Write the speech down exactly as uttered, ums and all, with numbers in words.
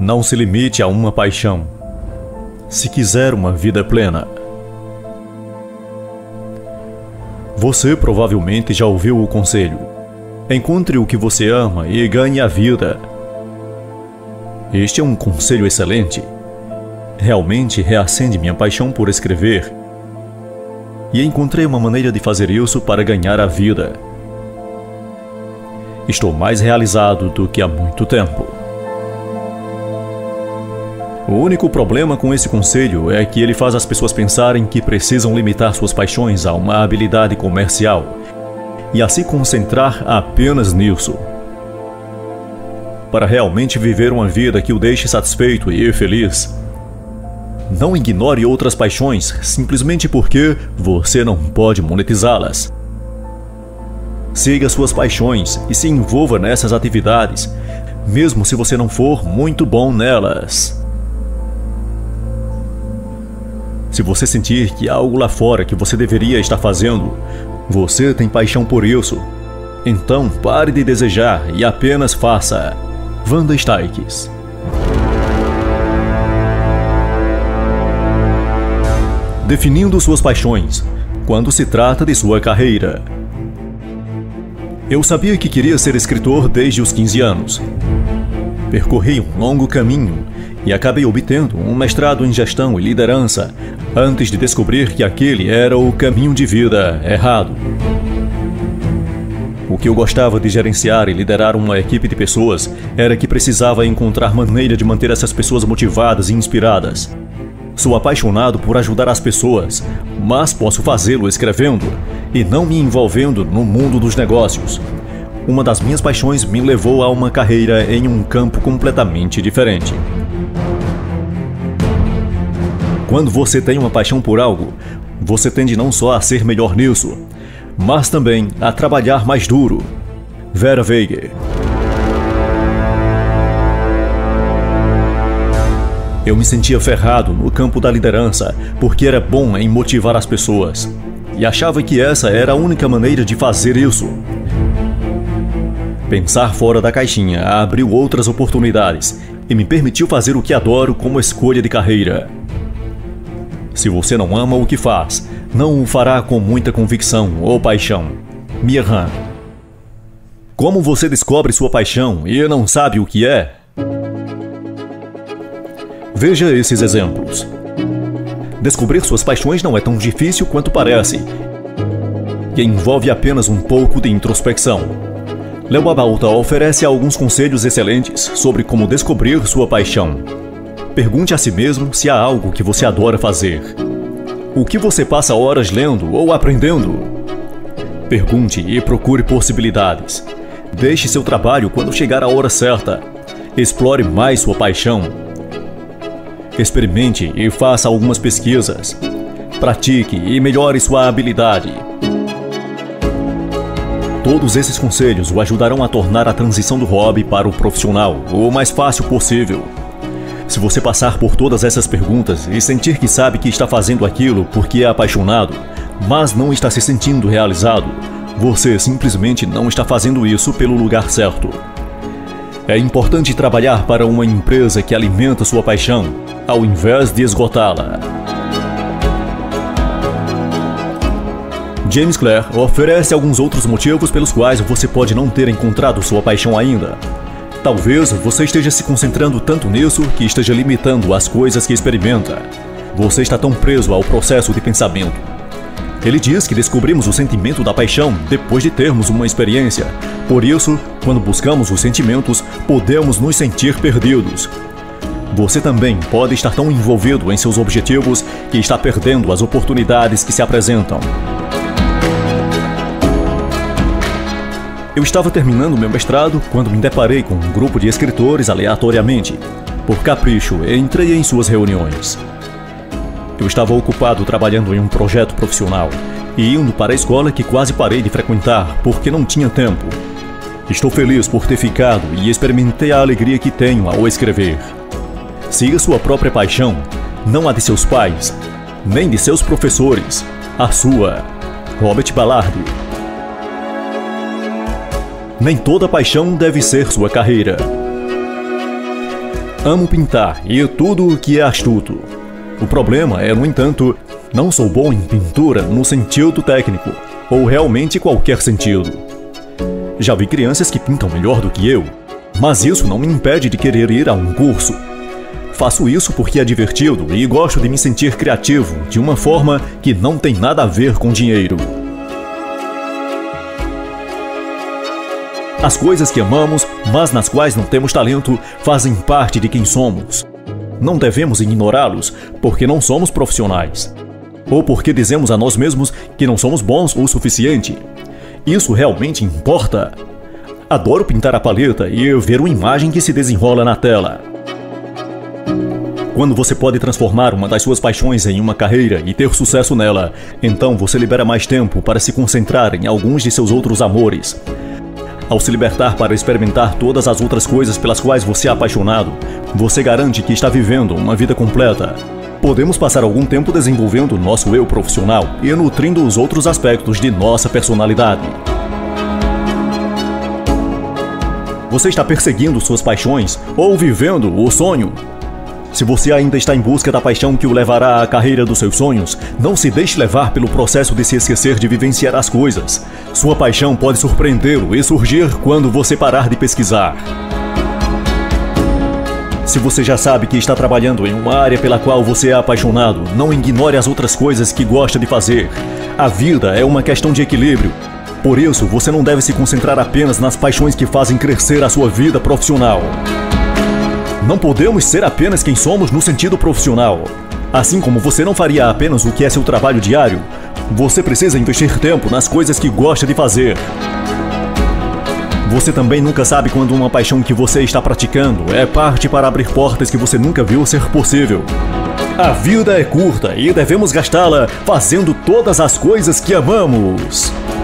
Não se limite a uma paixão, se quiser uma vida plena. Você provavelmente já ouviu o conselho: encontre o que você ama e ganhe a vida. Este é um conselho excelente. Realmente reacende minha paixão por escrever. E encontrei uma maneira de fazer isso para ganhar a vida. Estou mais realizado do que há muito tempo. O único problema com esse conselho é que ele faz as pessoas pensarem que precisam limitar suas paixões a uma habilidade comercial e a se concentrar apenas nisso. Para realmente viver uma vida que o deixe satisfeito e feliz, não ignore outras paixões simplesmente porque você não pode monetizá-las. Siga suas paixões e se envolva nessas atividades, mesmo se você não for muito bom nelas. Se você sentir que há algo lá fora que você deveria estar fazendo, você tem paixão por isso, então pare de desejar e apenas faça. Wanda Stikes. Definindo suas paixões quando se trata de sua carreira. Eu sabia que queria ser escritor desde os quinze anos. Percorri um longo caminho e acabei obtendo um mestrado em gestão e liderança antes de descobrir que aquele era o caminho de vida errado. O que eu gostava de gerenciar e liderar uma equipe de pessoas era que precisava encontrar maneira de manter essas pessoas motivadas e inspiradas. Sou apaixonado por ajudar as pessoas, mas posso fazê-lo escrevendo e não me envolvendo no mundo dos negócios. Uma das minhas paixões me levou a uma carreira em um campo completamente diferente. Quando você tem uma paixão por algo, você tende não só a ser melhor nisso, mas também a trabalhar mais duro. Vera Veiga. Eu me sentia ferrado no campo da liderança porque era bom em motivar as pessoas e achava que essa era a única maneira de fazer isso. Pensar fora da caixinha abriu outras oportunidades e me permitiu fazer o que adoro como escolha de carreira. Se você não ama o que faz, não o fará com muita convicção ou paixão. Mia Han. Como você descobre sua paixão e não sabe o que é? Veja esses exemplos. Descobrir suas paixões não é tão difícil quanto parece, e envolve apenas um pouco de introspecção. Léo Babauta oferece alguns conselhos excelentes sobre como descobrir sua paixão. Pergunte a si mesmo se há algo que você adora fazer. O que você passa horas lendo ou aprendendo? Pergunte e procure possibilidades. Deixe seu trabalho quando chegar a hora certa. Explore mais sua paixão. Experimente e faça algumas pesquisas. Pratique e melhore sua habilidade. Todos esses conselhos o ajudarão a tornar a transição do hobby para o profissional o mais fácil possível. Se você passar por todas essas perguntas e sentir que sabe que está fazendo aquilo porque é apaixonado, mas não está se sentindo realizado, você simplesmente não está fazendo isso pelo lugar certo. É importante trabalhar para uma empresa que alimenta sua paixão, ao invés de esgotá-la. James Clear oferece alguns outros motivos pelos quais você pode não ter encontrado sua paixão ainda. Talvez você esteja se concentrando tanto nisso que esteja limitando as coisas que experimenta. Você está tão preso ao processo de pensamento. Ele diz que descobrimos o sentimento da paixão depois de termos uma experiência. Por isso, quando buscamos os sentimentos, podemos nos sentir perdidos. Você também pode estar tão envolvido em seus objetivos que está perdendo as oportunidades que se apresentam. Eu estava terminando meu mestrado quando me deparei com um grupo de escritores aleatoriamente. Por capricho, entrei em suas reuniões. Eu estava ocupado trabalhando em um projeto profissional e indo para a escola que quase parei de frequentar porque não tinha tempo. Estou feliz por ter ficado e experimentei a alegria que tenho ao escrever. Siga sua própria paixão, não a de seus pais, nem de seus professores, a sua. Robert Ballard. Nem toda paixão deve ser sua carreira. Amo pintar e tudo o que é astuto. O problema é, no entanto, não sou bom em pintura no sentido técnico, ou realmente qualquer sentido. Já vi crianças que pintam melhor do que eu, mas isso não me impede de querer ir a um curso. Faço isso porque é divertido e gosto de me sentir criativo de uma forma que não tem nada a ver com dinheiro. As coisas que amamos, mas nas quais não temos talento, fazem parte de quem somos. Não devemos ignorá-los porque não somos profissionais. Ou porque dizemos a nós mesmos que não somos bons o suficiente. Isso realmente importa? Adoro pintar a paleta e ver uma imagem que se desenrola na tela. Quando você pode transformar uma das suas paixões em uma carreira e ter sucesso nela, então você libera mais tempo para se concentrar em alguns de seus outros amores. Ao se libertar para experimentar todas as outras coisas pelas quais você é apaixonado, você garante que está vivendo uma vida completa. Podemos passar algum tempo desenvolvendo nosso eu profissional e nutrindo os outros aspectos de nossa personalidade. Você está perseguindo suas paixões ou vivendo o sonho? Se você ainda está em busca da paixão que o levará à carreira dos seus sonhos, não se deixe levar pelo processo de se esquecer de vivenciar as coisas. Sua paixão pode surpreendê-lo e surgir quando você parar de pesquisar. Se você já sabe que está trabalhando em uma área pela qual você é apaixonado, não ignore as outras coisas que gosta de fazer. A vida é uma questão de equilíbrio. Por isso, você não deve se concentrar apenas nas paixões que fazem crescer a sua vida profissional. Não podemos ser apenas quem somos no sentido profissional. Assim como você não faria apenas o que é seu trabalho diário, você precisa investir tempo nas coisas que gosta de fazer. Você também nunca sabe quando uma paixão que você está praticando é parte para abrir portas que você nunca viu ser possível. A vida é curta e devemos gastá-la fazendo todas as coisas que amamos.